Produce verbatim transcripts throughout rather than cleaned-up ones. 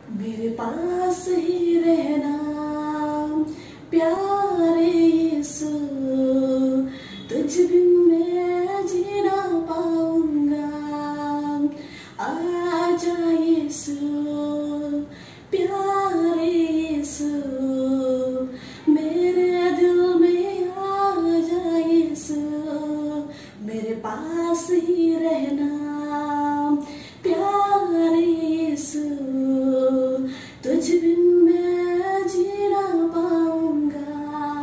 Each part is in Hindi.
मेरे पास ही रहना प्यारे यीशु, तुझ बिन मैं जी ना पाऊंगा। आजा यीशु प्यारे यीशु, मेरे दिल में आजा यीशु, मेरे पास ही रहना प्यारे यीशु, तुझ बिन मैं जी ना पाऊंगा।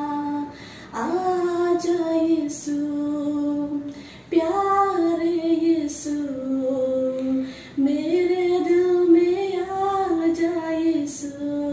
आजा यीशु प्यारे यीशु, मेरे दिल में आजा यीशु।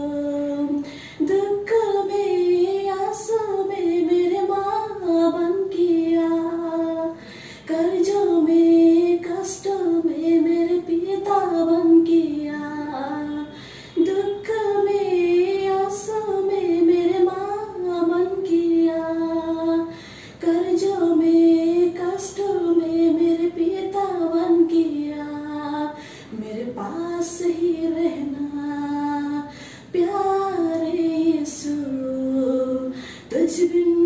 दुख में आंसू में मेरे माँ बन किया, कर्जों में कष्टों में मेरे पिता बन किया। दुख में आंसू में मेरे माँ बन किया, कर्जों में कष्टों में मेरे पिता बन किया। मेरे पास ही रहना प्यारे यीशु, तुझ बिन